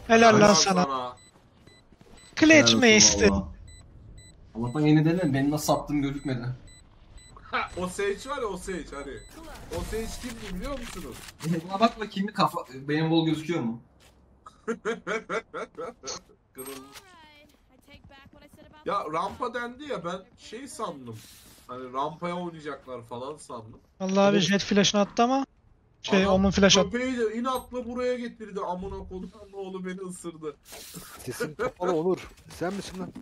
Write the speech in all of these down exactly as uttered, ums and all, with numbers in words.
Helal lan Helal sana. sana. Clutch Helal mi olsun işte? valla. Allah'tan yeni dedim, beni nasıl attığım gözükmedi. Ha, o Sage var ya, o Sage hani. O Sage kimdi biliyor musunuz? Buna bak bakayım bir kafa, benim bol gözüküyor mu? Kırılmış. Ya rampa dendi ya, ben şey sandım. Hani rampaya oynayacaklar falan sandım. Vallahi bir jet flash'ını attı ama şey Adam Omun flash attı. köpeği de inatla buraya getirdi, amına kodum oğlu beni ısırdı. Sesin kapalı Onur. Sen misin lan?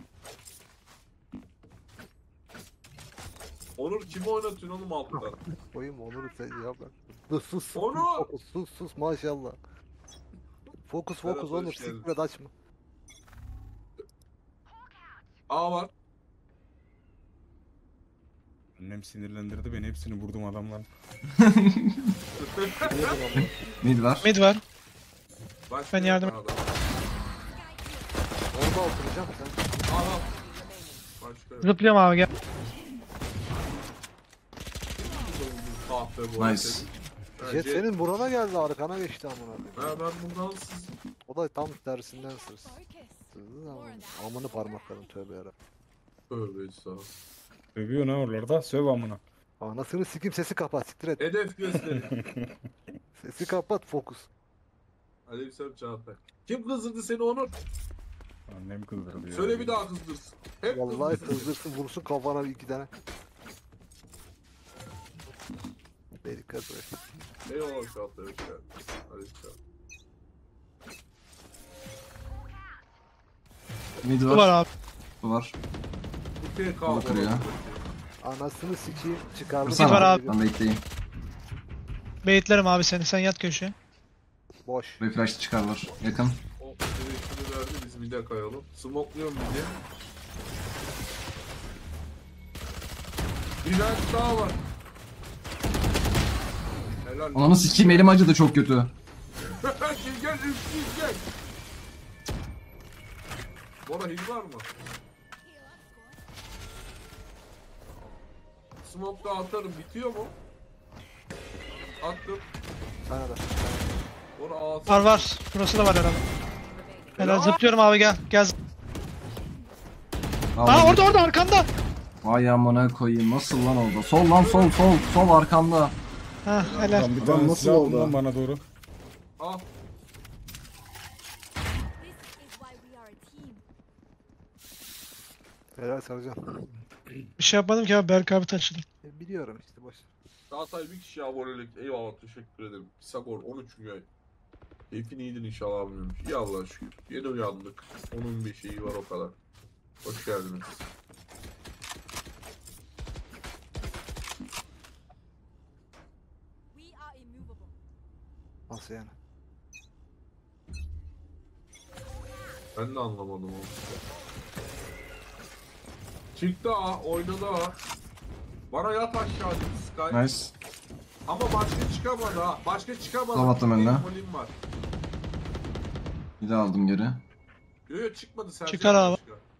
Onur kimi oynatıyorsun oğlum alttan? Koyayım Onur'u sen ya bak. Dur sus sus. Onur! Fokus sus sus maşallah. Fokus Berat, fokus hoş Onur. geldin. Sikret açma. A var. Annem sinirlendirdi beni, hepsini vurdum adamlar. Mid var. Mid var. Başka Ben yardım- yok adam. Orada oturacağım sen. Al al. Başka yok. Zıplıyorum abi gel. Kahpe bu. Nice. Ha, Jet Jet. senin burana geldi arkana geçti amına koyayım. Ha, ben bundan siz... O da tam tersinden sırs. Sızdı ama amını parmaklarım tövbe yarabbim. Tövbe estağfurullah. Sövüyor ne oralarda? Söv amına. Anasını sikim sesi kapat siktir et. Hedef gösterin. Sesi kapat fokus. Aleykümselam Çağatay. Kim kızdırdı seni Onur? Annem kızdırdı ya. Söyle bir daha kızdırsın. Hep Vallahi kızdırsın. kızdırsın vursun kafana bir iki tane. Dikkat et. Eyvallah Çağatay. Hoş geldin. Aleykümselam. Mid Bu var var. abi. Bu var. Bu T K Bu kırıyor. Anasını sikeyim çıkardım. Vursana. var abi. Ben bekleyeyim. Beyitlerim abi seni. Sen yat köşeye. Boş. Refresh çıkarlar. Yakın. O direktini verdi, biz bir de kayalım. Smokluyorum bir de. Bir tane daha var. Helal. Ananı sikeyim, elim acıdı çok kötü. Şimdi gel, üstüne gel. Bora hil var mı? Smoke da atarım, bitiyor mu? Attım. Sana da. Bora ağzı. Var var. Burası da var herhalde. Helal Helal. zıplıyorum abi gel. Gel. Aa Vallahi- orada orada arkanda. Vay amına koyayım, nasıl lan oldu? Sol lan, sol sol sol arkamda. Ha helal. Lan bir Adam tane nasıl silah oldu? alın lan bana doğru. Al. Helal Sarıcan. Bir şey yapmadım ki abi. Berk abi taşıdı. E, Biliyorum işte boş. Çağatay bir kişi abonelik. Eyvallah, teşekkür ederim. Pisagor on üçüncü ay. Keyfin iyidir inşallah abim. İyi Allah'a şükür. Yeni uyandık. Onun bir şeyi var o kadar. Hoş geldiniz. Nasıl yani? Ben de anlamadım onu. Çıktı ha, oynadı ha. Bana yat aşağı dedi Sky. Nice. Ama başka çıkamadı ha. Başka çıkamadı. Tamam, attım Benim önüne. volim var. Bir de aldım geri. Yo yo çıkmadı sen. Çıkar abi.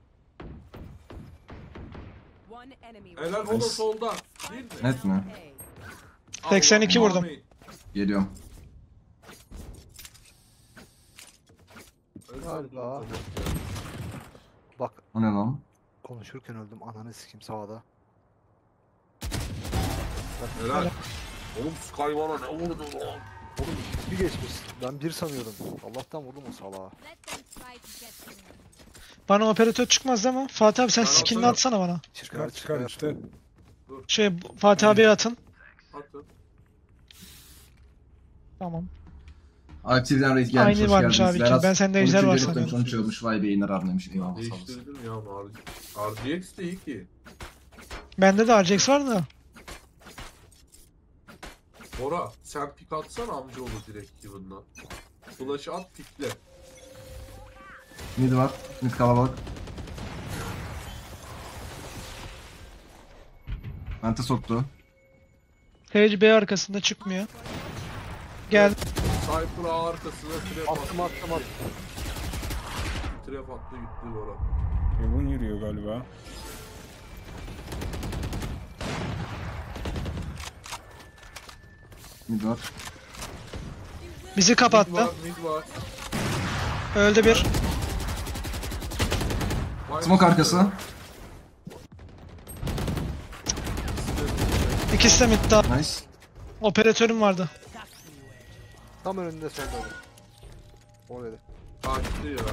Helal, o da Nice. solda. Değil mi? Net mi? seksen iki Allah vurdum. amin. Geliyorum. Galiba. Bak O ne lan? konuşurken öldüm ananı sikim sağda. Helal. Oğlum Sky bana ne vurdu lan? Oğlum bir geçmiş. Ben bir sanıyordum. Allah'tan vurdum o salağa. Bana operatör çıkmaz değil mi? Fatih abi sen Ben skinini atarım. atsana bana. Çıkar çıkar işte. Şey bu- Fatih abiye atın. Atın. Tamam. Aktivden raid gelmiş, Aynı hoş varmış geldiniz. abi, Berat, ben sende ejder var sanıyorum. sonuç olmuş, vay be yayınlar arnaymış, eyvallah sağ olasın. Değiştirdim ya onu. R G X de iyi ki. Bende de R G X var da. Bora sen pik atsana amcaoğlu direkt yılından. Flash'ı at, pikle. Mid var, mid kalabalık. Vente soktu. Sage B arkasında çıkmıyor. Gel. Cypher A arkasına trap Attım attı. attım attım. Trap attı gitti Bora. Evun yürüyor galiba. Mid var. Bizi Mid kapattı. var, mid var. Öldü bir. Smoke arkası. İkisi de midde. Nice. Operatörüm vardı. Tam önünde solda. O dedi. Kaçtı ya.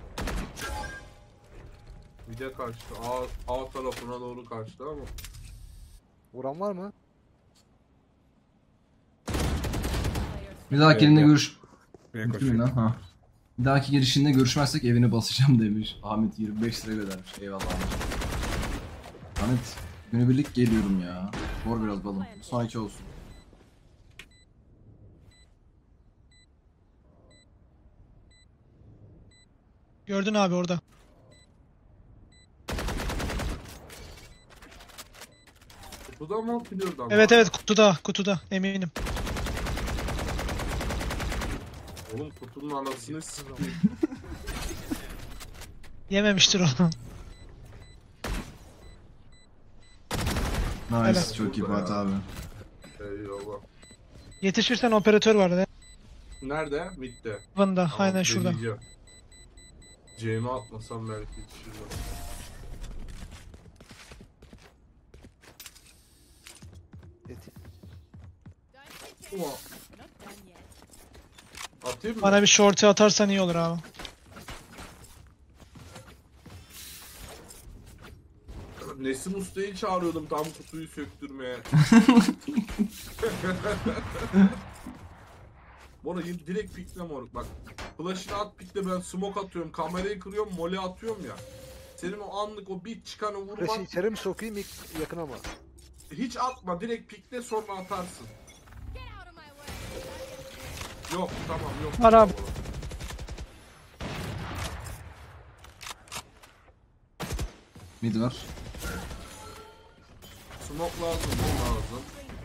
Bir de kaçtı. A, A tarafına doğru kaçtı ama. Vuran var mı? Bir dahaki elinde görüş... Buraya Mümkün mü koşuyor. lan? Ha. Bir dahaki girişinde görüşmezsek evini basacağım demiş. Ahmet yirmi beş lira göndermiş. Eyvallah Ahmet. Ahmet günübirlik geliyorum ya. Zor biraz balım. Sonraki olsun. Gördün abi orada. Kutuda mı biliyordu ama? Evet evet kutuda kutuda eminim. Oğlum kutunun anasını s**eyim. Yememiştir onu. Nice. Evet. Çok iyi Fatih abi. Eyvallah. Yetişirsen operatör vardı. Nerede? Mid'de. Bunda Tamam, aynen şurada. deneyeceğim. C'mi atmasam belki yetişirdim. Et. Ulan. Atayım mı? Bana bir shorty atarsan iyi olur abi. Nesim Usta'yı çağırıyordum tam kutuyu söktürmeye. Bana direkt pikle moruk bak. Flash'ını at pikle, ben smoke atıyorum, kamerayı kırıyorum, mole atıyorum ya. Senin o anlık o bir çıkanı Flash'ı vurmak, içeri mi sokayım ilk yakına mı? hiç atma, direkt pikle sonra atarsın. Yok tamam yok. Var abi. Mid var. Smoke lazım, ne lazım?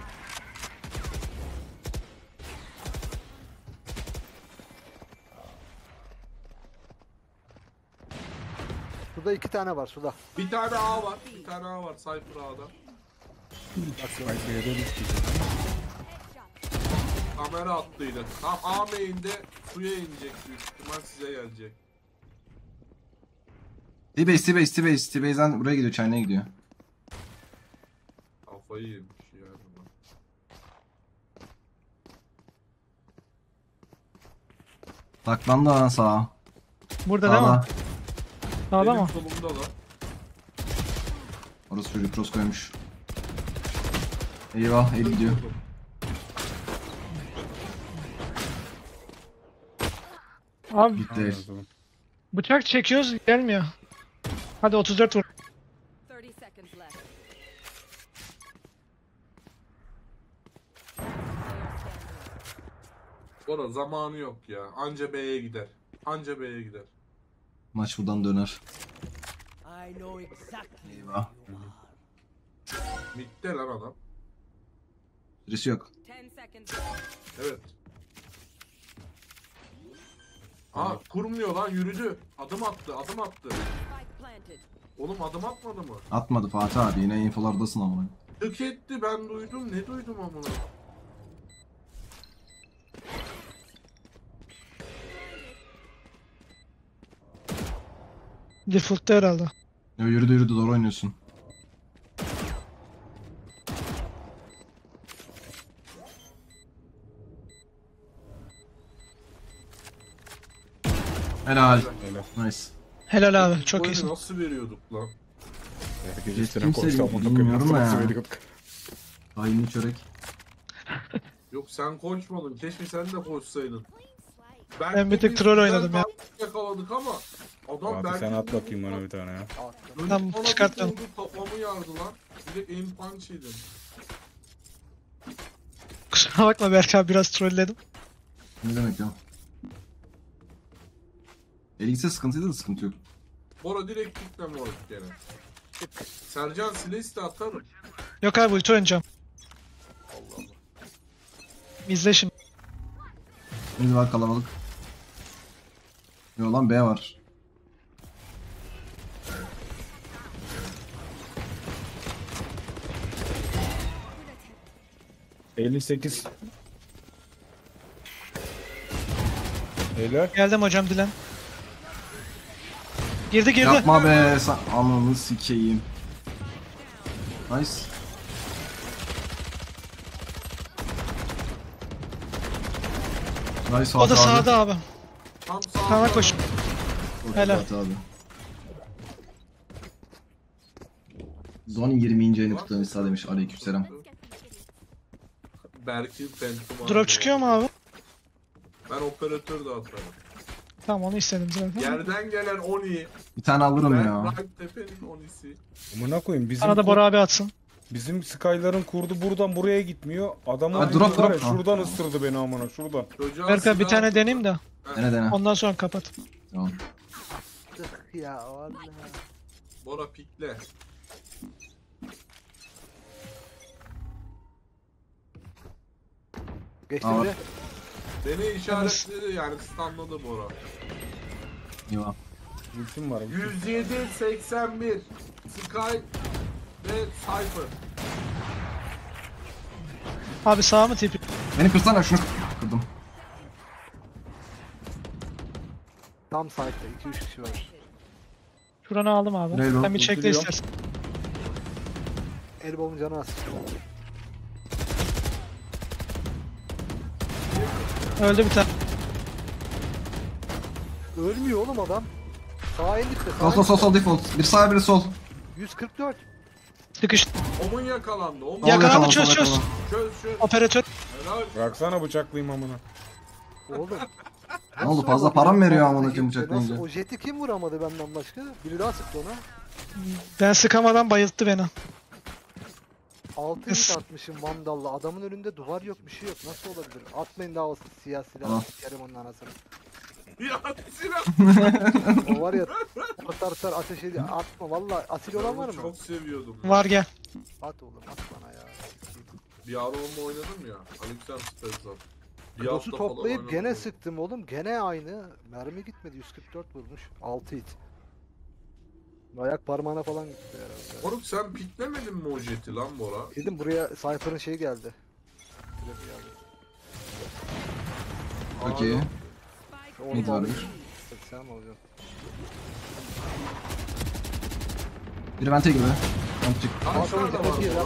Suda iki tane var suda. Bir tane A var, bir tane A var Cypher A'da. Spike'e de düştü. Kamera attıydı. Tam A main'de suya inecek büyük ihtimal, size gelecek. T-Base, T-Base, T-Base. T-Base'den buraya gidiyor, China'ya gidiyor. Kafayı yemiş yani. Saklandı lan sağa. Burada değil mi? Sağda. Sağda Benim mı? solumda lan. Orası çocuk cross koymuş. Eyvah, el gidiyor. Abi Gitti. Anladım. bıçak çekiyoruz gelmiyor. Hadi otuz dört vur. thirty seconds left. Orada zamanı yok ya. Anca B'ye gider. Anca B'ye gider. Maç buradan döner. Eyvah. Mid'de lan adam. Süresi yok. ten seconds left. Evet. Aa kurmuyor lan, yürüdü. Adım attı, adım attı. Spike planted. Oğlum adım atmadı mı? Atmadı Fatih abi, yine infolardasın ama. Tık etti, ben duydum. Ne duydum amına? Default'ta herhalde. Yo, yürüdü yürüdü, doğru oynuyorsun. Helal. Öyle. Nice. Helal abi Bu çok oyunu iyisin. nasıl veriyorduk lan? Herkes Hiç üstüne kimse koştu ama bilmiyorum nasıl ya. veriyorduk? Hainli çörek. Yok sen koşmadın. Keşke sen de koşsaydın. Ben bir de tık troll biz oynadım güzel ya. taktik yakaladık ama adam Fatih belki sen at bakayım bana bir tane ya. Dönüp Tamam, bana çıkart bir lan. vurdu, kafamı yardı lan. Direkt aim punch yedim. Kusura bakma Berk abi biraz trolledim. Ne demek ya? El gitse sıkıntıydı da sıkıntı yok. Bora direkt kitle moruk gene. Sercan Silesi de atarım. Yok abi ulti oynayacağım. İzle şimdi. Mid var kalabalık. Yo lan B var. elli sekiz. Helal. Geldim hocam Dilen. Girdi girdi. Yapma be. Sen ananı sikeyim. Nice. Nice O da Fatih abi. sağda abi. Tam Sana sağda. koş. Çok Helal. Fatih abi. Zoni yirminci ayını kutlamışsa demiş. Aleykümselam. Berk'in Phantom. Drop çıkıyor mu abi? Ben operatör de atarım. Tamam onu istedim zaten. Yerden gelen Oni. Bir tane alırım Ben ya. Bright Tepe'nin Oni'si. Amına koyayım bizim Sana da Bora abi atsın. bizim Skylar'ın kurdu buradan buraya gitmiyor. Adamın Ha, kurdu drop, var ya, drop. Ha. şuradan ısırdı beni amına şuradan. Çocuğa Berkay bir silah- tane deneyeyim de. Dene dene. Ondan sonra kapat. Tamam. Ya vallahi. Bora pikle. Geçti Aa. bile. Beni işaretledi yani stunladı Bora. Eyvah. Ultim var. ultim. yüz yedi seksen bir. Sky ve Cypher. Abi sağ mı tipi? Beni kırsana şunu. Kırdım. Tam site'da iki üç kişi var. Şuranı aldım abi. Railroad Sen bir çekle kurtuluyor. istersen. Elbow'un canı az. Öldü bir tane. Ölmüyor oğlum adam. Sağ ellikte. Sol sol sol sol default. Bir sağ biri sol. yüz kırk dört. Sıkış. Omun yakalandı. Omun Sol Yakalandı, yakalan, çöz, sol çöz. yakalan. Çöz çöz. Operatör. Helal. Bıraksana bıçaklayayım amına. Oğlum. Ne oldu, Nasıl fazla olabilir? param veriyor Nasıl amına koyayım gitti? bıçaklayınca? Nasıl? O jeti kim vuramadı benden başka? Biri daha sıktı ona. Ben sıkamadan bayılttı beni. altı Is. hit atmışım Vandal'la. Adamın önünde duvar yok, bir şey yok. Nasıl olabilir? Atmayın daha o siyah silah. Tamam. Sikerim onun anasını. Ya silah. O var ya, atar atar ateş ediyor. Atma valla. Asil olan var mı? Çok seviyordum. Var gel. At oğlum, at bana ya. Bir ara onunla oynadım ya. Aleyküm Stezat. Bir Dosu hafta falan toplayıp oynadım. gene sıktım oğlum. Gene aynı. Mermi gitmedi. yüz kırk dört vurmuş. altı hit. Ayak parmağına falan gitti herhalde. Oğlum sen piklemedin mi o jeti lan Bora? Dedim buraya Cypher'ın şeyi geldi. Şuraya bir geldi. Okey. Onu Mid da var alayım. bir. Sen mi alacaksın? Biri vente gibi. Vente çık. Kaç tane Abi, var bir Bora? yap.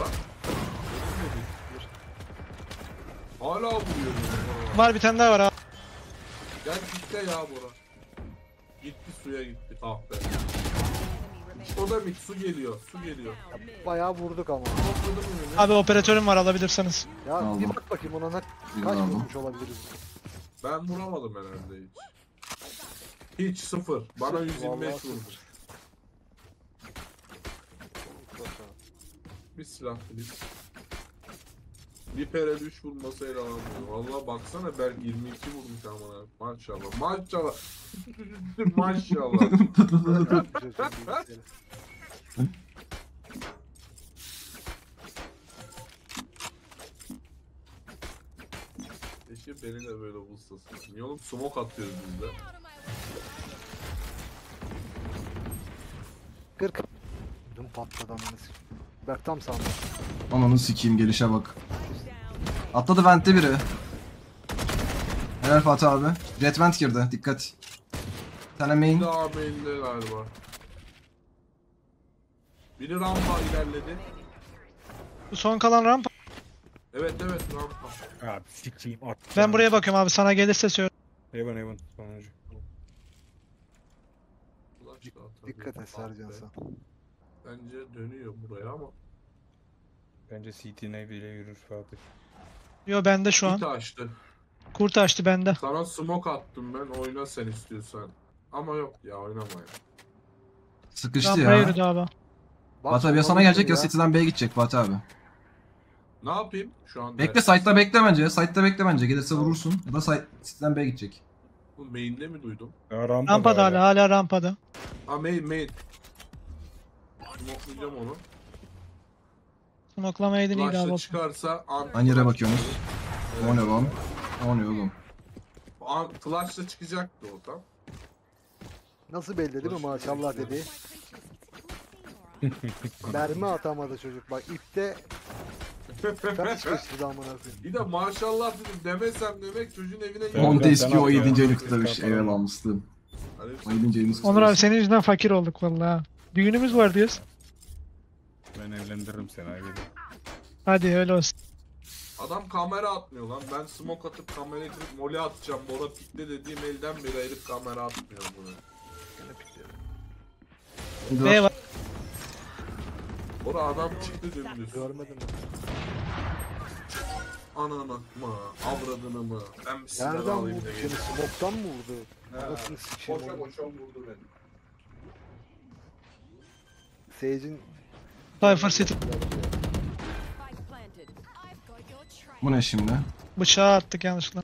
Hala vuruyor Bora. Var bir tane daha var abi. Gel pikle ya Bora. Gitti suya gitti. Ah be. O da mid su geliyor. Su geliyor. Bayağı vurduk ama. Topladım ürünü. Abi operatörüm var alabilirseniz. Ya Aldım. bir bak bakayım ona ne Birini kaç aldım. vurmuş olabiliriz. Ben vuramadım herhalde hiç. Hiç sıfır. Bana yüz yirmi beş Vallahi vurmuş. Bir silah please. Bir pere düş vurması ele alamıyor. Valla baksana Berk yirmi iki vurmuş amına. Maşallah. Maşallah. Maşallah. Keşke beni de böyle bulsasın. Niye oğlum smoke atıyoruz biz de. kırk. Dün patladı ananı sikeyim. Berk tam sağında. Ananı sikeyim, gelişe bak. Atladı vente biri. Helal Fatih abi. Jet vent girdi, dikkat. Bir tane Bir main. daha main'de galiba. Biri rampa ilerledi. Bu son kalan rampa. Evet evet rampa. Abi sikeyim at. Ben buraya bakıyorum abi, sana gelirse söyle. Evan Evan sonuncu. Flash da atabilir. Dikkat et Sercan Ah be. sen. Bence dönüyor buraya ama. Bence C T ne bile yürür Fatih. Yo bende şu Hit an. açtı. Kurt açtı bende. Sana smoke attım ben, oyna sen istiyorsan. Ama yok ya, oynama ya. Sıkıştı Rampaya ya. yürüdü abi. Bak Fatih abi ya sana gelecek ya City'den B'ye gidecek Fatih abi. Ne yapayım şu an? Bekle site'da bekle bence. Site'da bekle bence. Gelirse vurursun. Ya da site, City'den B'ye gidecek. Bu main'de mi duydum? Ya rampa Rampada hala, hala rampada. Ha main main. Smokelayacağım onu. Smoklamaydın iyiydi abi. Flash'ta çıkarsa an Aynı yere bakıyorsunuz. O ne lan? O ne oğlum? An flash'ta çıkacaktı o tam. Nasıl belli değil mi maşallah dedi. Mermi atamadı çocuk bak ipte kaç geçti amına koyayım. Bir de maşallah dedim, demesem demek çocuğun evine Evet, gidiyor. Monte ben eski o atıyorum. yedinci ayını kutlamış. Eyvallah mıslım. Aleykümselam. James Onur abi senin yüzünden fakir olduk vallahi. Düğünümüz var diyoruz. Ben evlendiririm seni abi. Hadi öyle olsun. Adam kamera atmıyor lan. Ben smoke atıp kamerayı kırıp mole atacağım. Bora pikle dediğim elden beri herif kamera atmıyor bunu. B var. Bora adam çıktı dümdüz. Görmedim. Ananı mı? Avradını mı? Ben bir silah Nereden alayım vurdu da seni? geleyim. Smoke'tan mı vurdu? Ha, Anasını sikeyim Boşa onu. boşa vurdu beni. Sage'in... Cypher City. Spike planted. Bu ne şimdi? Bıçağı attık yanlışlıkla.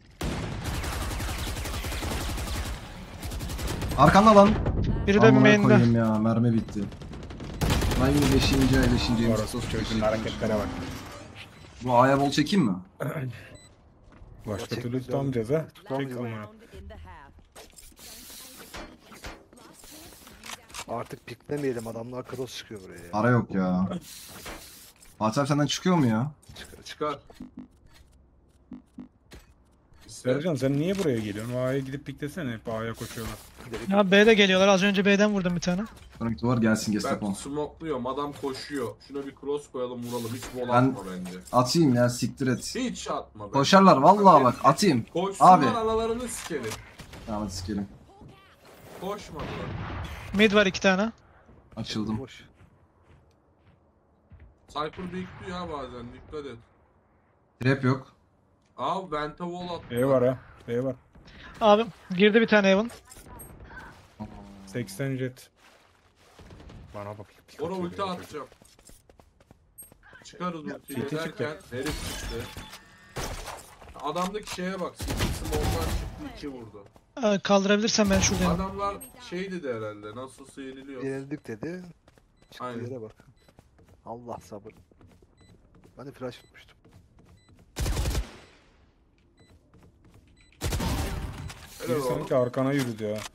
Arkanda lan. Biri de Amına main'de. koyayım ya, mermi bitti. Aynı beşinci ay beşinci ay. Orası çocuğun hareketlere bak. Bu A'ya bol çekeyim mi? Başka Çekmek türlü lazım. tutamayacağız ha. Çek Tutamayacağız. amına. Round in the half. Artık piklemeyelim, adamlar cross çıkıyor buraya ya. Para yok ya. Fatih abi senden çıkıyor mu ya? Çıkar. Çıkar. İster. Sercan sen niye buraya geliyorsun? O A'ya gidip piklesene. Hep A'ya koşuyorlar. Gidelim. Ya B'de geliyorlar. Az önce B'den vurdum bir tane. Sonraki duvar gelsin Ben Gestapo. smokluyorum. Adam koşuyor. Şuna bir cross koyalım vuralım. Hiç bol Ben- atma bence. Atayım ya, siktir et. Hiç atma be. Koşarlar vallahi bak, atayım. Koşsunlar Abi. analarını sikerim. Tamam hadi sikelim. Koşmadılar. Mid var iki tane. Açıldım. Boş. Cypher bekliyor ya bazen. Dikkat et. Trap yok. Abi vente wall attı. B var ha. B var. Abi girdi bir tane Evan. seksen jet. Bana bak. pik Ona atıyor ulti ya çocuk. atacağım. Çıkarız ultiyi ulti çıktı. derken herif çıktı. Adamdaki şeye bak. Sikisi bombar çıktı iki vurdu. Ee, Kaldırabilirsem ben şuradayım. Adamlar şey dedi herhalde. Nasılsa yeniliyor. Yenildik dedi. Çıktı Aynen. yere bak. Allah sabır. Ben de flash tutmuştum. Helal Biri oğlum. sanki arkana yürüdü ya.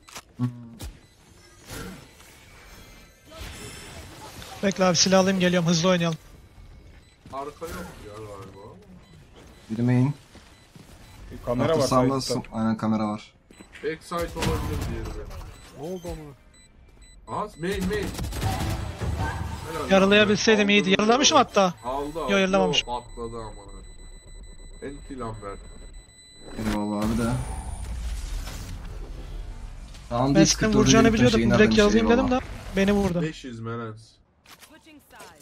Bekle abi silah alayım geliyorum. Hızlı oynayalım. Arka yok ya galiba. Biri main. Bir kamera Kamera var. sağında sağda. aynen kamera var. Backside olabilir diğeri de. Ne oldu ama? Az main main. Helal Yaralayabilseydim olsun. iyiydi. Aldı, Yaralamışım hatta. Aldı aldı. Yo, yaralamamışım. Patladı amına. Enti Lambert. Eyvallah abi de. Tamam, Ben senin vuracağını biliyordum. Direkt yazayım dedim de beni vurdu. beş yüz Menens. Switching sides.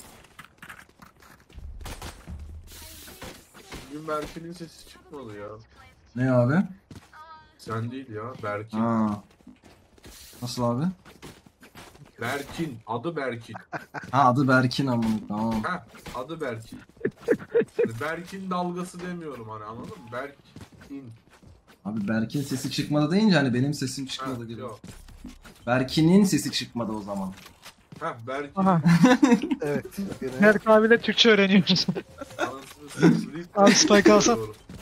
Bugün Berkin'in sesi çıkmadı ya. Ne abi? Sen değil ya. Berkin. Ha. Nasıl abi? Berkin. Adı Berkin. Ha, adı Berkin amına, tamam. Heh. Adı Berkin. Yani Berkin dalgası demiyorum hani anladın mı? Berkin. Abi Berk'in sesi çıkmadı deyince hani benim sesim çıkmadı Heh, gibi. yok. Berkin'in sesi çıkmadı o zaman. Heh Berkin. Aha. Evet. Yine Berk abiyle Türkçe öğreniyoruz. Anasını satayım. Abi spike alsam.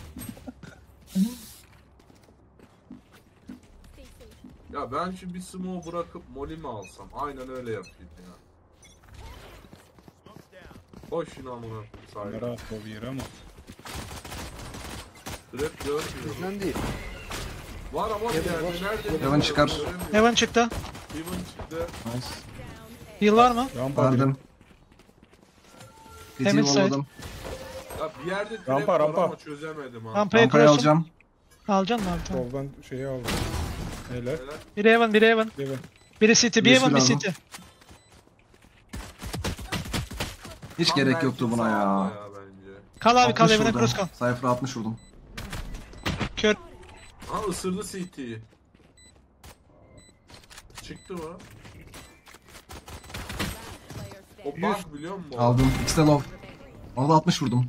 Ya ben şu bir smoke bırakıp molly mi alsam? Aynen öyle yapayım ya. Koş şunu amına koyayım Kamera sahip. attı o bir yere ama. Trap görmüyorum. bizden değil. Var ama bir Heaven yerde. var. Nerede? Heaven çıkar. Göremiyorum. Heaven çıktı. Heaven çıktı. Nice. Heal var mı? Rampa bir. Verdim. Geceyi Temiz side. volladım. Ya bir yerde trap Rampa, var rampa. ama çözemedim ha. Rampaya Rampayı cross'um. alacağım. Alacaksın mı abi? Tamam. Soldan şeyi aldım. Helal. Helal. Biri Heaven, biri Heaven. Evet. Biri City, bir Birisi Heaven, bir lazım. City. Hiç Tam gerek Berkin yoktu buna ya. sağında ya bence. Kal abi kal altmış Heaven'a vurdum. cross kal. Cypher'a altmış vurdum. Kör. Ha ısırdı C T'yi. Çıktı mı? Player O standing. bug biliyor musun? Aldım. İkisi de low. Ona da altmış vurdum.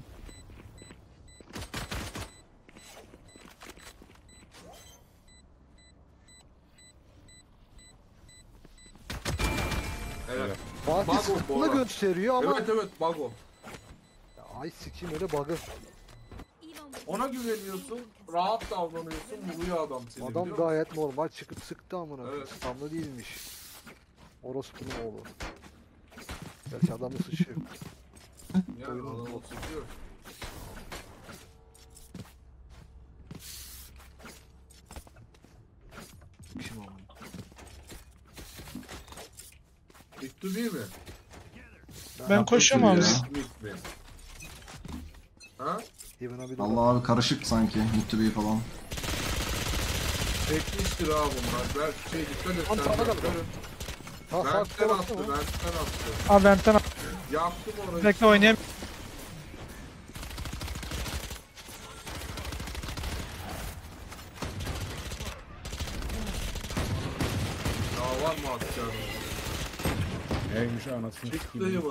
Evet. Fatih Bug o sırtını Bora. gösteriyor ama. Evet evet bug o. Ay sikeyim öyle bug'ı. Ona güveniyorsun, rahat davranıyorsun, vuruyor adam seni. Adam biliyor musun? gayet normal çıkıp sıktı amına. Evet. Evet. Stamlı değilmiş. Orospu'nun oğlu. Gerçi adamı sıçıyor. Ya adam o sıkıyor. Kim amına. to be mi? Ben koşuyorum abi. ya. Mid mi? Ha? Heaven'a bir Allah abi karışık sanki. Mutlubi falan. Çekmiştir ha bunlar. Belki şey dikkat et Lan sen. sana bak, kaldı. görün. Ha sağ Bent'ten tıka attı, baksana. bent'ten attı. Abi benden Yaktım orayı. bekle oynayayım. Ya var mı atacağım? Neymiş anasını Çıktı sikeyim. Heaven.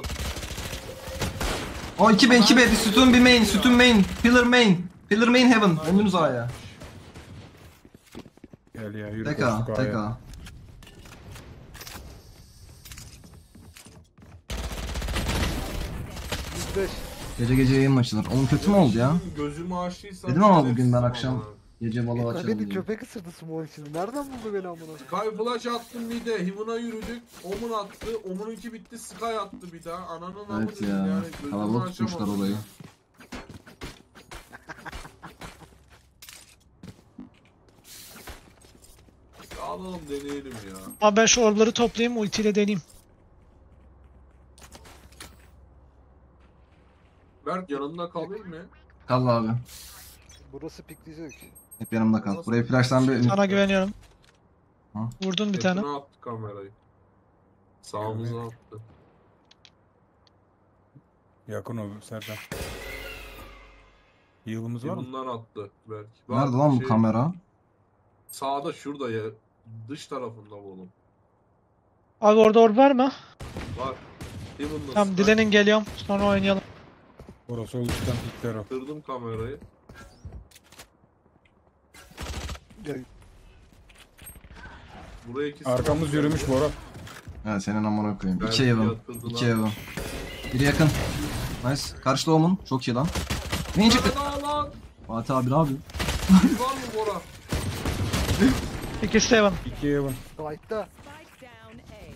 O iki B iki B bir sütun bir main sütun main. Pillar main. Pillar main heaven. Önünüz A'ya. Gel ya yürü Tek A koştuk tek A'ya. A. yüz beş. Gece gece yayın mı açılır? Oğlum kötü mü oldu ya? Gözümü açtıysam. Dedim ama şerefsiz bugün ben ama. akşam gece balığı Ya açalım beni diye. köpek ısırdı smoke içinde. Nereden buldu beni amına? Sky flash attım bir de. Heaven'a yürüdük. Omun attı. Omun'unki bitti. Sky attı bir daha. Ananın amı Evet dedim ya. yani. Gözümü Kalabalık tutmuşlar açamadım. olayı. Ya alalım deneyelim ya. Abi ben şu orbları toplayayım ultiyle deneyeyim. Berk yanımda kalayım mı? Kal abi. Burası pikleyecek. Hep yanımda kal. Burayı flash'tan bir Sana güveniyorum. Ha. Vurdun bir tane. Yakına attı kamerayı. Sağımıza attı. Yakın o Serkan. Yılımız var mı? Bundan attı belki. Nerede lan bu Şey, kamera? Sağda şurada ya. Dış tarafında bu oğlum. Abi orada orb var mı? Var. Heaven'da Tamam Sky. dilenin geliyorum. Sonra oynayalım. Orası oluştan pikler o. Kırdım kamerayı. Ya, Buraya ikisi Arkamız yürümüş Bora. Ha senin amına koyayım. Belki İki Evan. yatırdılar. İki Evan. Biri yakın. Nice. Karşı doğumun. Çok iyi lan. Main çıktı. Nerede lan? Fatih abi ne yapıyor? Var mı Bora? İkisi de Evan. İki Evan. Fight'ta. Spike down A.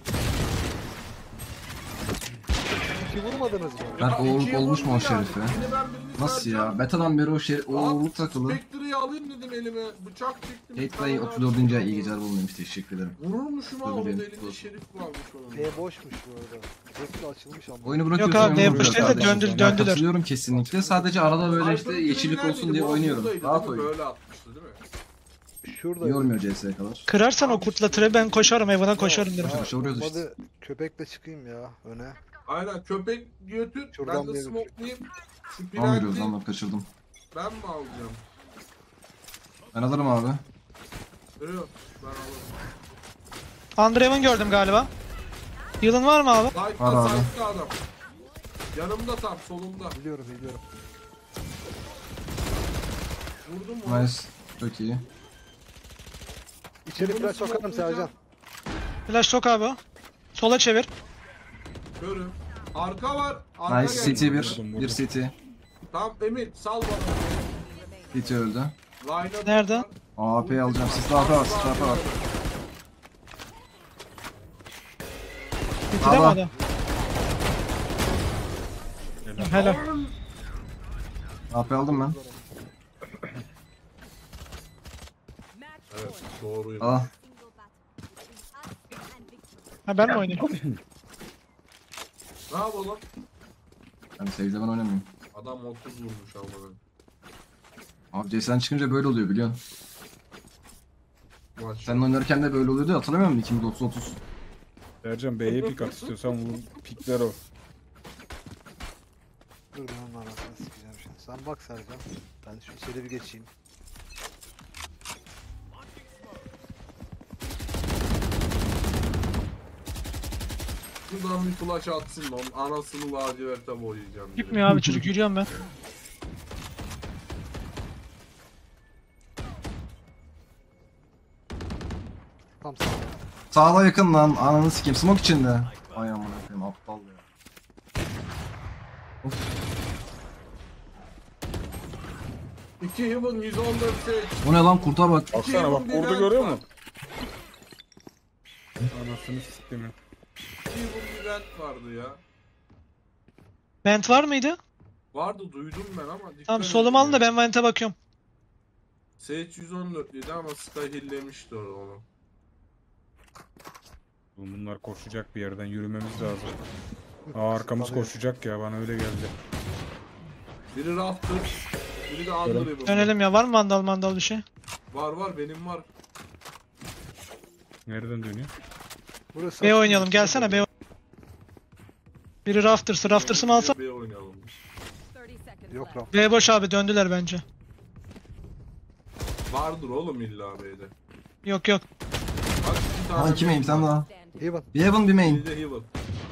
İki vurmadınız mı? Berk o Ya uğurluk ikiye olmuş mu o vurdu yani. şerife? Yine ben birini Nasıl vereceğim. ya? Betadan beri o şerif, o uğurluk takılı. Spectre'yi alayım dedim elime. Bıçak çektim. bir Gateway tane otuz dördüncü ay daha- iyi geceler bulmaymış. Teşekkür ederim. Vururmuşum ha Dur, onun benim- elinde dur. şerif varmış onun. B boşmuş bu arada. Zevkli açılmış ama. Oyunu bırakıyorsun. Yok abi, oyunu ne vuruyor yapmışlar da kardeşim. döndü- Ben döndüler. katılıyorum kesinlikle. Sadece arada böyle işte Cypher'ın yeşillik biri olsun neredeydi? diye Bu oynuyorum. buradaydı, Rahat değil mi? oyun. Böyle atmıştı değil mi? Şurada. Yormuyor C S'ye kadar. Kırarsan o kurtla tire ben koşarım Evan'a koşarım derim. Koşa koşa vuruyoruz işte. Hadi köpekle çıkayım ya öne. Aynen köpek götür. Şuradan Ben de bir- smoke'layayım. Şu Tamam giriyoruz planti lan ben kaçırdım. ben mi alacağım? Ben alırım abi. Yok ben alırım. Andre Evan gördüm galiba. Yılın var mı abi? Var Sight'ta abi. sight'ta adam. Yanımda tam solumda. Biliyorum biliyorum. Vurdum mu? Nice. Çok iyi. İçeri Bunu flash sokarım smokelayacağım. Sercan. Flash sok abi o. Sola çevir. Görün. Arka var. Arka Nice. geldi. City bir. Vurdum, Bir vurdum. City. Tamam Emir sal bana. City öldü. Line'a Nerede? A P'yi alacağım. Siz A P var. Siz A P var. Bitireme Bravo. adam. Helal. A P aldım ben. Match Evet point. doğruyum. Al. Ha ben mi oynayayım? Ne yapalım? Ben Sage'de ben oynamayayım. Adam otuz vurmuş ama. Abi C S'den çıkınca böyle oluyor biliyorsun. Maç. Sen oynarken de böyle oluyordu ya, hatırlamıyor musun? ikimiz otuz otuz. Sercan B'ye pik at istiyorsan vur. Pikler o. Dur ben onun arasını sikeceğim şimdi. Sen bak Sercan. Ben şu içeri bir geçeyim. Şuradan bir flash atsın da onun anasını laciverte boyayacağım. direkt. Gitmiyor abi çocuk yürüyorum ben. Tam sağ. Sağda yakın lan. Ananı sikeyim. Smoke içinde. Ay amına koyayım aptal ya. İki Heaven yüz on dört seç. O ne lan, kurta bak. Baksana bak Heaven bir orada vent görüyor var. musun? Anasını siktim ya. İki Heaven bir vent vardı ya. Vent var mıydı? Vardı duydum ben ama dikkat Tamam solum alın da ben Vent'e bakıyorum. Sage yüz on dört yedi ama Sky hillemişti onu. Oğlum bunlar koşacak bir yerden yürümemiz lazım. Aa arkamız koşacak ya bana öyle geldi. Biri Rafter, biri de Andrew. Dönelim ya. Var mı mandal mandal bir şey? Var var benim var. Nereden dönüyor? Burası B oynayalım. Gelsene B. Biri Rafters'ı. Rafters'ı mı alsam? B oynayalım. thirty seconds Yok left. Raf. B boş abi. Döndüler bence. Vardır oğlum illa B'de. Yok yok. Bak iki tane. Aa iki main bir tane daha. Standing. Heaven. Bir heaven bir main. Bir de Heaven.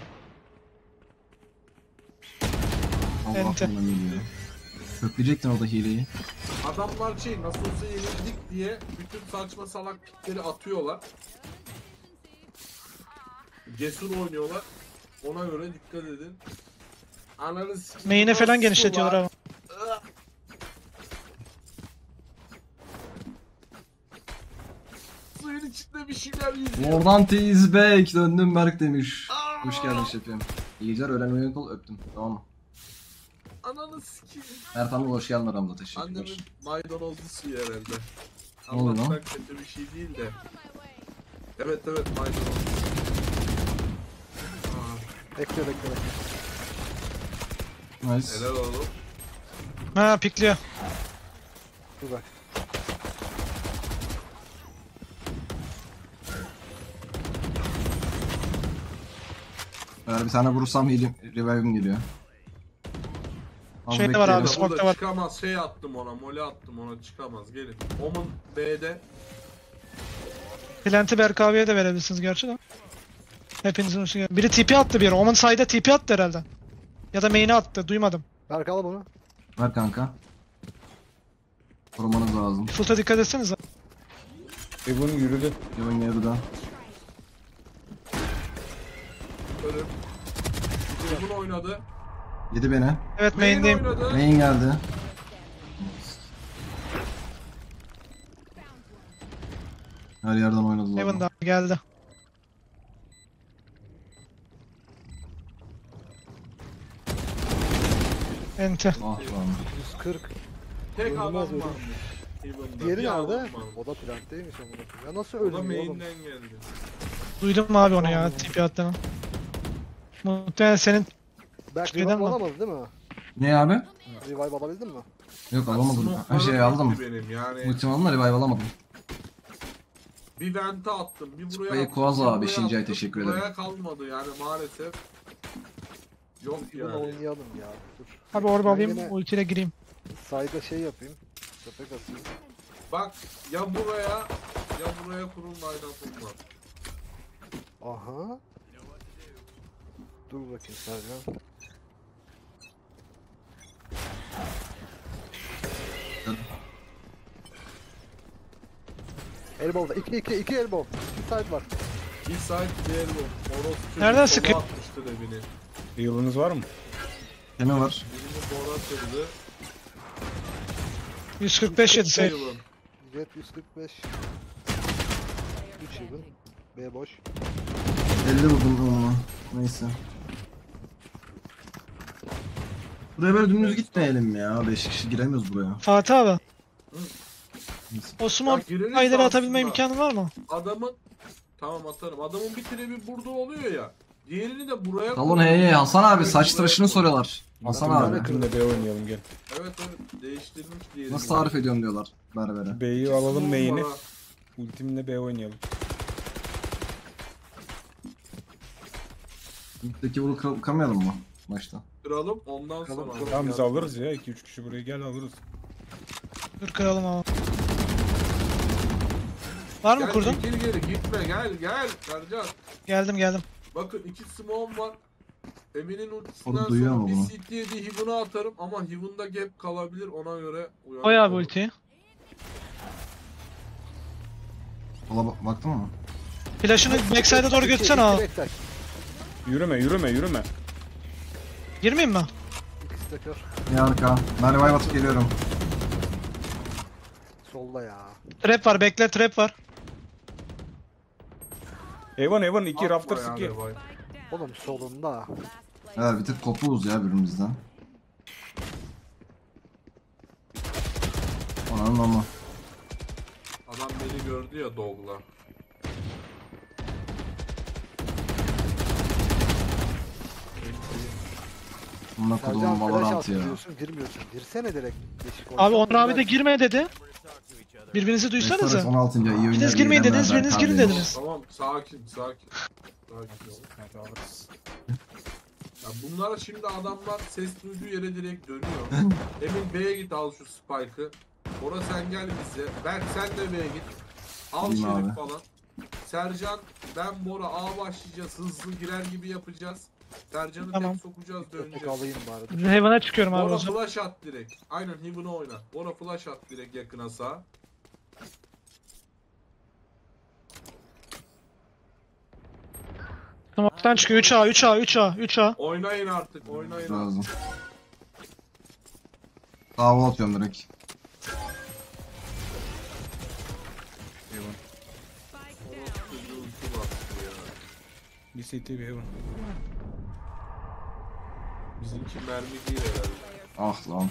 Allah Ente. Allah geliyor. Kökleyecektin orada hileyi. Adamlar şey nasıl olsa yenildik diye bütün saçma salak pikleri atıyorlar. Cesur oynuyorlar. Ona göre dikkat edin. Ananı sikeyim. Main'e falan Nasıl genişletiyorlar var? ama. Suyun içinde bir şeyler yüzüyor. Mordante is back. Döndüm Berk demiş. Hoş geldin şefim. İyi geceler. Ölen oyun kol öptüm. Tamam mı? Ananı sikeyim. Ertan da hoş geldin aramıza. Teşekkürler. Annemin maydanozlu suyu herhalde. Ne oldu lan? Allah'tan kötü bir şey değil de. Evet evet maydanoz. Aa, Bekle bekle bekle. Nice. helal oğlum. Ha pikliyor. Dur bak. Eğer bir tane vurursam healing, revive'im geliyor. Az Şey de var bekleyelim. abi, smoke Burada da var. çıkamaz, şey attım ona, mole attım ona, çıkamaz. Gelin. Omen B'de. Plant'i Berk abiye de verebilirsiniz gerçi de. Hepinizin hoşuna geldi. Biri T P attı bir yere. Oman side'a T P attı herhalde. Ya da main'e attı. Duymadım. Berk al bunu. Ver kanka. Korumanız lazım. Foot'a dikkat etsenize. Evan yürüdü. Yavun yarıda. Ölüm. Omen oynadı. Yedi beni. Evet Main main'deyim. oynadı. Main geldi. Her yerden oynadılar. Heaven da geldi. Ente. Ah lan. yüz kırk. Tek adam Ölmez varmış. öyle. Evil'da. Diğeri Bir adam nerede? varmış. O da plantteymiş amına koyayım. Ya nasıl O da ölmüyor oğlum? main'den geldi. Duydum abi onu ya T P attığını. Muhtemelen senin Berk Türkiye'den revive mi? alamadı değil mi? Ne abi? Revive alabildin mi? Yok alamadım. Ha Smoke'larım şey aldım. bitti Benim yani. Ultim aldım da revive alamadım. Bir vente attım, bir buraya Spray'i attım, Kuaza bir abi, buraya beşinci ay attım, teşekkür buraya ederim. kalmadı yani maalesef. Yok Bunu yani. oynayalım ya. Dur. abi orba Ben alayım yine ultiyle gireyim. Side'a şey yapayım. Köpek atayım. Bak ya buraya ya buraya kurun line-up'ım var. Aha. Dur bakayım Sercan. Elbow'da. iki iki iki elbow. İki side var. İlk side diğer bu. Moros çocuğu Nereden sola sıkıyor? atmıştı evini. Heal'ınız var mı? Keme var. Birini bora atırdı. yüz kırk beş yedi say. Sayılın. Jet yüz kırk beş. üç yılın. B boş. elli vurdum onu. Neyse. Buraya böyle dümdüz gitmeyelim ya. beş kişi giremiyoruz buraya. Fatih abi. Neyse. O smoke Ya gireriz ayları atabilme aslında. imkanı var mı? Adamın tamam atarım. Adamın bir trebi burada oluyor ya. Diğerini de buraya Talon koy. hey Hasan abi Evet, saç buraya tıraşını koy. soruyorlar. Hasan Bakın, abi. Ultimle B oynayalım gel. Evet evet değiştirmiş diğerini. Nasıl tarif ediyorum diyorlar berbere. B'yi alalım Smoke main'i. var ha. Ultimle B oynayalım. İlkteki bunu kır- kırmayalım mı başta? Kıralım ondan Kıralım, sonra. kıralım. Tamam biz alırız ya. iki üç kişi buraya gel alırız. Dur kıralım abi. Var mı Gel kurdun? çekil geri gitme gel gel Sercan. Geldim geldim. Bakın iki smoke'um var. Emin'in ultisinden Oğlum duyuyor sonra mu bir bunu? C T'ye de Heaven'a atarım ama Heaven'da gap kalabilir ona göre uyanık Koy abi olun. ultiyi. Ola bak- baktın mı? Flash'ını backside'a doğru götürsene abi. İki backside. Yürüme yürüme yürüme. Girmeyeyim mi? İkisi de kör. Bir arka. Ben revive atıp geliyorum. Solda ya. Trap var bekle trap var. Evan Evan iki Atma Rafters yani iki. vay. Oğlum solunda. Evet bir tık kopuğuz ya birbirimizden. Ananın ama. Adam beni gördü ya dogla. Buna kodumun Sercan flash Valorant attı ya. diyorsun, girmiyorsun. Girsene direkt. Beşik Abi olsa Onur abi de girer. girme dedi. Birbirinizi Restores duysanıza. on altıncı iyi oyunlar. Biriniz girmeyin iyi dediniz, eğlenmeler biriniz girin kardeşim. dediniz. Tamam sakin sakin. Sakin ol. Hadi alırız. Ya bunlara şimdi adamlar ses duyduğu yere direkt dönüyor. Emin B'ye git al şu spike'ı. Bora sen gel bize. Berk sen de B'ye git. Al Gideyim Şerif abi. falan. Sercan ben Bora A başlayacağız. Hızlı girer gibi yapacağız. Sercan'ı Tamam. tek sokacağız Köpek döneceğiz. alayım bari. Heaven'a çıkıyorum abi o Bora zaman. flash at direkt. Aynen Heaven'a oyna. Bora flash at direkt yakına sağa. Smoke'tan çıkıyor. üç A, üç A, üç A, üç A. Oynayın artık oynayın Lazım. artık. Sağ wall atıyorum direkt. Heaven. Spike down. Çocuğu ulti bastı ya. Bir C T bir Heaven. Bizimki mermi değil herhalde. Ah lan.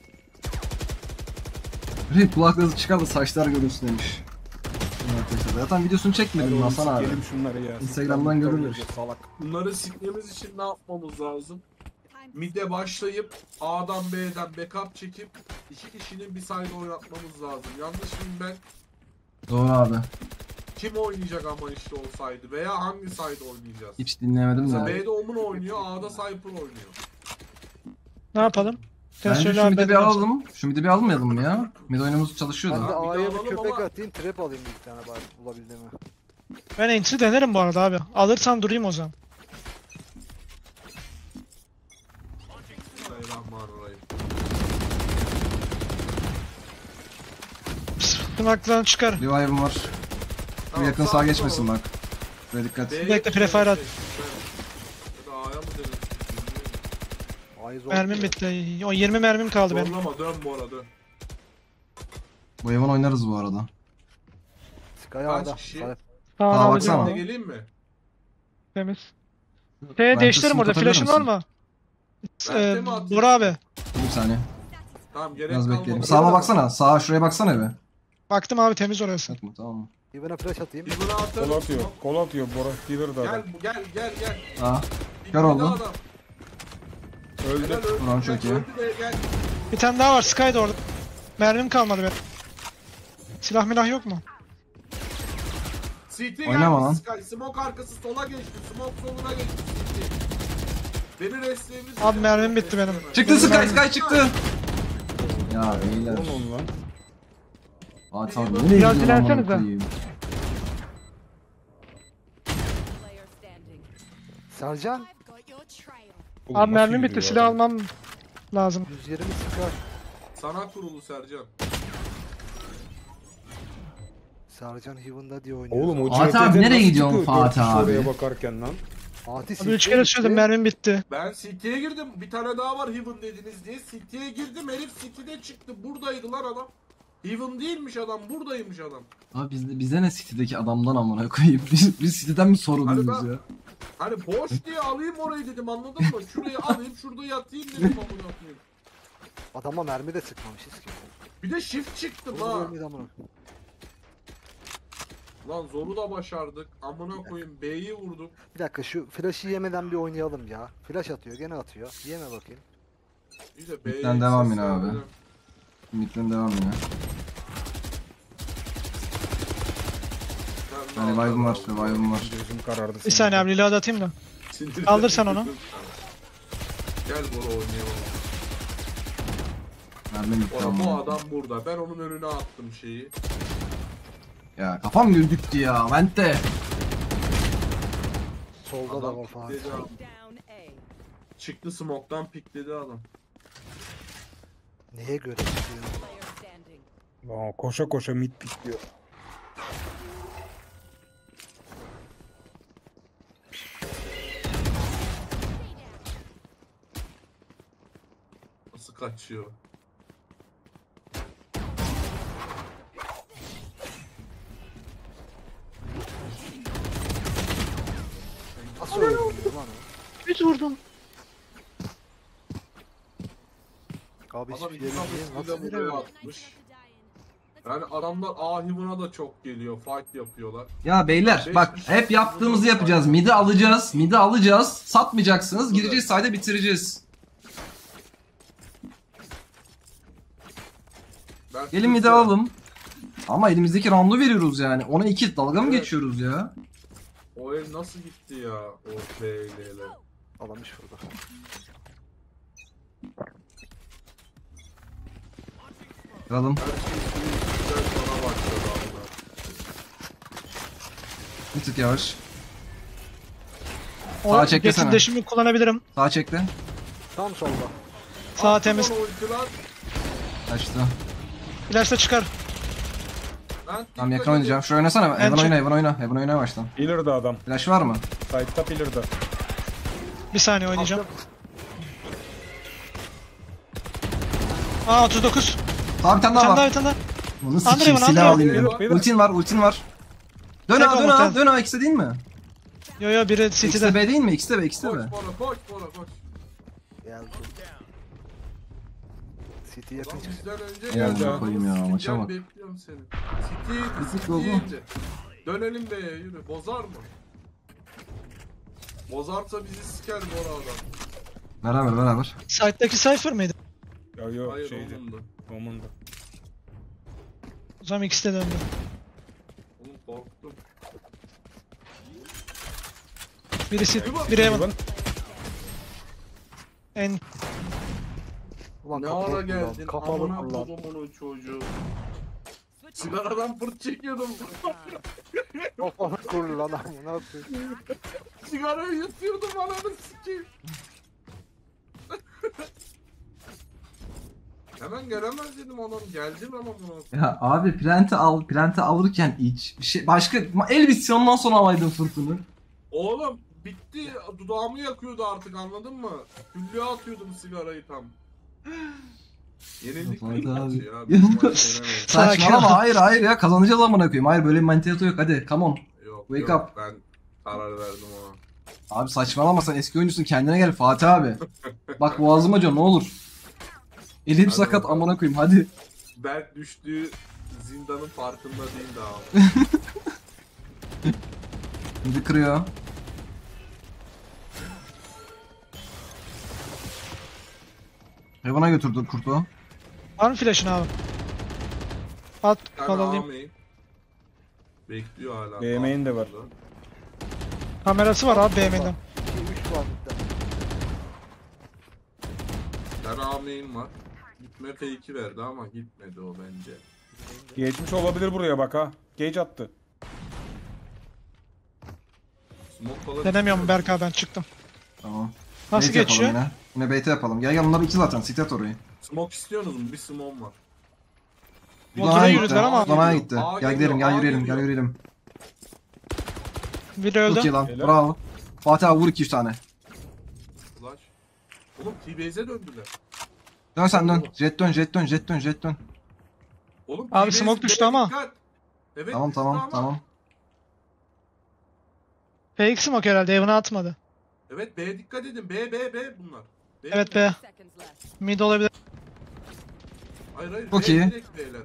Direkt kulaklığı çıkar da saçlar görünsün demiş. Şunu arkadaşlar. Zaten videosunu çekmedim Hasan abi. Sikelim şunları ya. Instagram'dan görülür. Salak. Bunları sikmemiz için ne yapmamız lazım? Mid'e başlayıp A'dan B'den backup çekip iki kişinin bir side oynatmamız lazım. Yanlış mıyım ben? Doğru abi. Kim oynayacak ama işte o side'ı veya hangi side oynayacağız? Hiç dinlemedim Mesela de. B'de Omun oynuyor, A'da Cypher oynuyor. Ne yapalım? Sen Bence söyle şu abi. midi ben bir de- alalım. Şu midi bir almayalım mı ya? Mid oyunumuz çalışıyor Ben de da. Tamam, bir de A'ya bir alalım köpek ama- atayım, trap alayım bir tane bari bulabildiğimi. Ben entry denerim bu arada abi. Alırsam durayım o zaman. Bismillahirrahmanirrahim. Tırnaklarını çıkar. Revive'ım var. Bu Tamam, yakın sakin sağa ol. geçmesin bak. Şuraya dikkat. B'ye Bekle, geçelim, prefire at. şey, ben- Ya da A'ya mı denedim? A'yı zor. Mermim bitti. O yirmi mermim kaldı benim. Zorlama dön bu arada. Bu Evan oynarız bu arada. Sky Kaç A'da. kişi? Sky- Tamam Sağa abi baksana. Ben de canım. geleyim mi? Temiz. Ben Şey değiştiririm kısmı orada. katabilir Flash'ın var misin? mı? Ben Ee, de mi atayım? Bora abi. Bir saniye. Tamam gerek Biraz kalmadı. bekleyelim. Sağa baksana. Sağa şuraya baksana bir. Baktım abi temiz orası. Yok mu? Tamam. Even'a flash atayım. Bir bunu atarım. Kol atıyor. Kol atıyor. Bora healer da Gel adam. gel gel gel. Aa. Bir Kör bir oldu. daha adam. Helal, Öldü. öldü. Ulan çok Gel, iyi. öldü de gel. Bir tane daha var. Sky da orada. Mermim kalmadı benim. Silah milah yok mu? C T Oynama geldi. lan. Sky. Smoke arkası sola geçti. Smoke soluna geçti. C T. Beni restleyebilir Abi mermim bitti benim. Çıktı Sky Sky çıktı. Ya beyler. Vurun onu lan. Fatih abi Biraz nereye gidiyorsun dilensenize. amına koyayım? Player standing. Sercan Oğlum Abi nasıl mermim bitti. yürüyor Silah adam? almam lazım. yüz yirmi Sky. Sana kurulu Sercan. Sercan Heaven'da diye oynuyor. Oğlum o Fatih C T'den abi nereye nasıl gidiyorsun çıkıyor dört Fatih kişi abi? Oraya bakarken lan. Fatih Abi üç siktir kere gitti. söyledim mermim bitti. Ben City'ye girdim. Bir tane daha var Heaven dediniz diye. City'ye girdim. Herif City'de çıktı. Buradaydı lan adam. Heaven değilmiş adam. Buradaymış adam. Abi bizde, bize ne City'deki adamdan amına koyayım? Biz, biz City'den mi sorumluyuz Hani ben- ya? Hani boş diye alayım orayı dedim anladın mı? Şurayı alayım şurada yatayım dedim amına koyayım. Adama mermi de sıkmamışız ki. Bir de shift çıktım Oğlum ha. ölmedi amına. Lan zoru da başardık. Amına koyayım B'yi vurduk. Bir dakika şu flash'ı yemeden bir oynayalım ya. Flash atıyor gene atıyor. Yeme bakayım. Bir de B'ye Mid'den devam yine ses abi. verdim. Mid'den devam yine. Ben de Revive'ım var, aldım. revive'ım var. Gözüm karardı. Bir saniye abi reload atayım da. Sinirlendim. Kaldır sen onu. Gel Bora oynayalım. Mermi bitti Oğlum bu ama. adam burada. Ben onun önüne attım şeyi. Ya kafam güldüktü ya. Vente. Solda da Adam var Fatih. pikledi abi. Down A. Çıktı smoke'tan pikledi adam. Neye göre çıkıyor? Player standing. Aa, koşa koşa mid pikliyor. Nasıl kaçıyor? Nasıl öldü lan o? Hiç vurdum. Abi Adam hiçbir iki yerim değil. kafasını Nasıl da nereye buraya öldü? atmış. Yani adamlar A Heaven'a da çok geliyor. Fight yapıyorlar. Ya beyler bak hep yaptığımızı yapacağız. Mid'i alacağız. Mid'i alacağız. Satmayacaksınız. Gireceğiz sayda bitireceğiz. Gelin midi alalım. Ama elimizdeki roundu veriyoruz yani. Ona iki dalga mı Evet. geçiyoruz ya? O el nasıl gitti ya? O B L'ler. Alamış burada. Alalım. Her şey güzel sonra başladı onlar. Bir tık yavaş. O Sağa çeklesene. Jet'in deşimi kullanabilirim. Sağa çekti. Tam solda. Sağ Attı temiz. bana ulti lan. Kaçtı. Flash'ta çıkar. Lan Tamam dikkat yakın oynayacağım. Şuraya oynasana. Heaven Bence- oyna, Heaven oyna. Heaven oyna baştan. Pillar'da adam. Flash var mı? Side'da pillar'da. Bir saniye oynayacağım. Attım. Aa otuz dokuz. Tamam bir tane Bir daha tane daha var. bir tane daha. Bunu Andre sikeyim var, silah Andre alayım var. ya. Ultin var, ultin var. Dön Tek ha, dön ama ha, tek. dön ha. İkisi de değil mi? Yo yo biri İkisi de City'de. B değil mi? İkisi de B, ikisi de Koş B. bora koş bora koş. Geldim. City yakın Lan çıktı. bizden önce Ya, geldi. ya, koyayım ya, Sikeceğim, maça bak. Bekliyorum seni. City, Bizik City oldu. deyince. Dönelim B'ye yürü. Bozar mı? Bozarsa bizi siker bu arada. Beraber beraber. Site'daki Cypher mıydı? Yo yo Hayır şeydi. onun da. Omun'da. O zaman ikisi de döndü. Oğlum korktum. Biri City, biri Heaven. Heaven. En Ulan Ne kapalı ara kullan. geldin? Kapalı Amına kullan. kodumun çocuğu. Switching Sigaradan pırt çekiyordum. Kapalı kullan amına koyayım. Sigarayı yutuyordum ananı sikeyim. Hemen gelemez dedim adam. Geldim ama buna. Ya abi plante al, plante alırken iç. Bir şey başka el bitsin ondan sonra alaydın fırtını. Oğlum bitti. Dudağımı yakıyordu artık anladın mı? Güllüğe atıyordum sigarayı tam. Yenildik Yapamadı mi abi. maçı ya? Biz maçı yenemeyiz. Sakin Saçmalama ol. hayır hayır ya kazanacağız amına koyayım. Hayır böyle bir mantığı yok hadi come on. Yok Wake yok up. ben karar verdim ona. Abi saçmalama sen eski oyuncusun kendine gel Fatih abi. Bak boğazım acıyor ne olur. Elim Hadi sakat bakalım. amına koyayım hadi. Berk düştüğü zindanın farkında değil daha. Şimdi kırıyor. Hayvana götürdü kurtu. var mı flash'ın abi? At Ben kalalım. ağamayım. Bekliyor hala. B main de var. Kamerası var abi B M'den. iki üç var bir tane. Ben ağamayım var. Gitme F iki verdi ama gitmedi o bence. Geçmiş olabilir buraya bak ha. Gage attı. Smoke falan Denemiyorum Berk abi ben çıktım. Tamam. Nasıl Bait yapalım geçiyor? Yine. yine bait yapalım. Gel gel bunlar iki zaten. Siklet orayı. Smoke istiyorsunuz mu? Bir smoke var. Motora Uzamaya yürüdüler gitti. ama. Uzamaya gitti. Ağa Gel geliyor, gidelim gel ağa yürüyelim gel geliyor. yürüyelim. Biri Çok iyi öldü. lan. Helal. Bravo. Fatih abi vur iki üç tane. Flash. Oğlum T-Base'e döndüler. Dön sen dön. Jet dön jet dön jet dön jet dön. Oğlum Abi T-Base smoke düştü B'ye ama. dikkat. Evet Tamam düştü tamam ama. tamam. Fake smoke herhalde Heaven'a atmadı. Evet B'ye dikkat edin. B B B bunlar. B, Evet B. seconds left. Mid olabilir. Hayır hayır. Çok B iyi. direkt B'ler.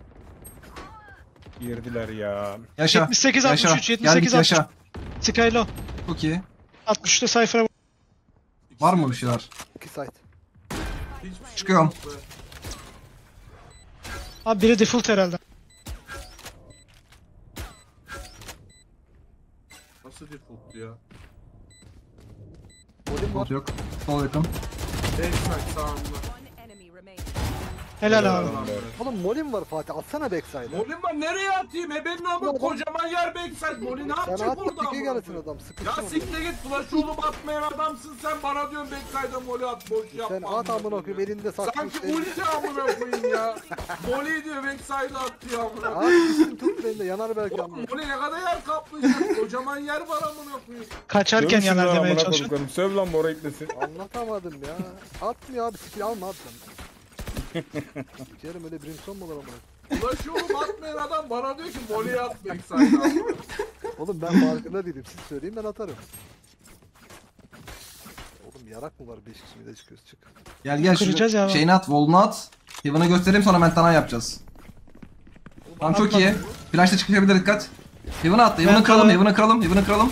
Girdiler ya. Yaşa. yetmiş sekiz Yaşa. altmış üç, yetmiş Gel sekiz git yaşa. Skylo. Çok iyi. altmış üçte Cypher'a vur. Var mı bir şeyler? İki site. Hiçbir şey Çıkıyorum. yok be. Abi biri default herhalde. Nasıl default ya? Molim var. Yok yok. Sol yakın. Backside sağında. One enemy remaining. Helal Helal abi. lan be. Oğlum molim var Fatih. Atsana backside'e. Molin var nereye atayım? E benim amım Ulan- kocaman yer backside. Molin ne Sen yapacak at orada dike amına gelsin koyayım? adam. Ya Sıkıştın onu. siktir git flash olup atmayan adamsın sen bana diyorsun backside'a moli at boş yapma. Sen at amına koyayım elinde saklı. Sanki işte. ulti amına koyayım ya. Moli diyor backside'a atıyor amına At koyayım. gitsin tut beni de yanar belki Oğlum amına. Moli ne kadar yer kaplayacak? Kocaman yer var amına koyayım. Kaçarken Dövün şunları yanar demeye amına çalışıyor. koduklarım. Söv lan bora eklesin. Anlatamadım ya. Atmıyor abi skill alma at sen. Sikerim öyle brimstone mu olur amına. Flash olup atmayan adam bana diyor ki Moli'ye at backside'a amına. Oğlum ben farkında değilim. Siz söyleyin ben atarım. Oğlum yarak mı var? beş kişi de çıkıyoruz çık. Gel gel Kıracağız şunu ya. şeyini at, wall'unu at. Heaven'a göstereyim sonra mentana yapacağız. Tamam çok iyi. Flash'ta çıkabilir dikkat. Heaven'a attı. Heaven'ı Ben kıralım, kırarım. Heaven'ı kıralım, Heaven'ı kıralım.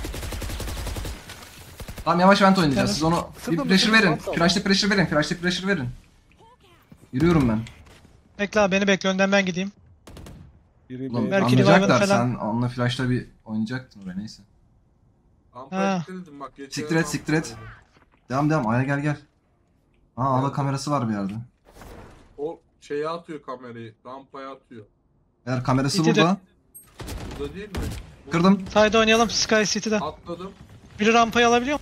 Tamam yavaş vent oynayacağız. Siz onu bir Sırdım, pressure sırdım, verin. sağ ol. Flash'ta pressure verin, flash'ta pressure verin. Yürüyorum ben. Bekle abi, beni bekle, önden ben gideyim. Biri Ulan bir- Belki anlayacaklar, revive'ını falan- sen onunla flash'la bir oynayacaktın oraya, neyse. Ampaya Ha. dikkat edin bak. geçen Siktir et, yıl siktir et. Ampaya'ydı. Devam devam, Aya gel gel. Aa, ada Geldim. kamerası var bir yerde. O şeye atıyor kamerayı. Rampaya atıyor. Eğer kamerası İti de- burada. Burada değil mi? Bu- Kırdım. Side'da oynayalım Sky City'de. Atladım. Biri rampayı alabiliyor mu?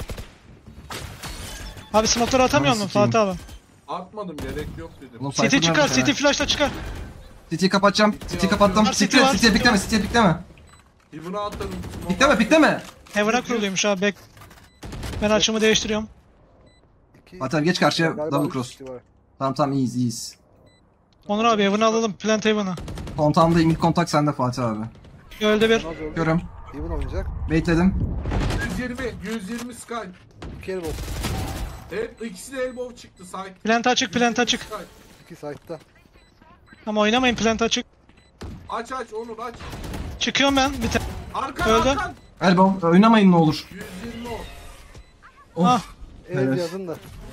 Abi smoke'ları atamıyor Ananı musun sikeyim. Fatih abi? Atmadım, gerek yok dedim. Oğlum, City Cypher çıkar, nerede City ya? flash'la çıkar. City'yi kapatacağım. City City'yi atıyorum. kapattım. Var, City Siktir et, var, City'ye City pikleme, var. City'ye pikleme. Heaven'a atladım. smoke Pikleme, attım. pikleme. Heaven'a kuruluymuş abi, bek. Ben açımı değiştiriyorum. İki- Fatih abi geç karşıya, Galiba double üç cross. kişi var. Tamam tamam, iyiyiz iyiyiz. Onur abi Heaven'ı alalım, plant Heaven'ı. Kontağımda ilk kontak sende Fatih abi. Öldü bir. Az öldü. Görüm. Even oynayacak. Baitledim. yüz yirmi, yüz yirmi Sky. İki elbow. Hep ikisi de elbow çıktı. Side. Plant açık, plant yüz yirmi açık. Sky. İki side'da. Ama oynamayın, plant açık. Aç aç Onur aç. Çıkıyorum ben bir tane. Arkan Öldü. arkan. Elbow, oynamayın ne olur. yüz yirmi o. Ah. El Evet. yazın da.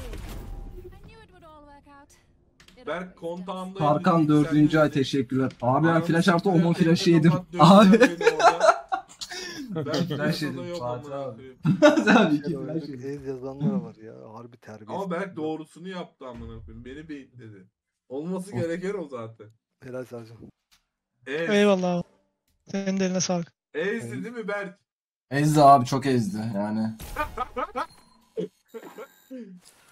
Berk kontağımda. Tarkan dördüncü ay, teşekkürler. Abi ben flash artı Omun flash'ı yedim. Abi. Abi. Ben Flash flash yedim, yok Fatih amına abi. koyayım. Abi iki flash yedim. El yazanlar var ya. Harbi terbiyesiz. Ama Berk doğrusunu yaptı amına koyayım. Beni beyitledi. Olması Of. gereken o zaten. Helal Sercan. Ez. Eyvallah abi. Senin de eline sağlık. Ezdi değil mi Berk? Ezdi abi, çok ezdi yani.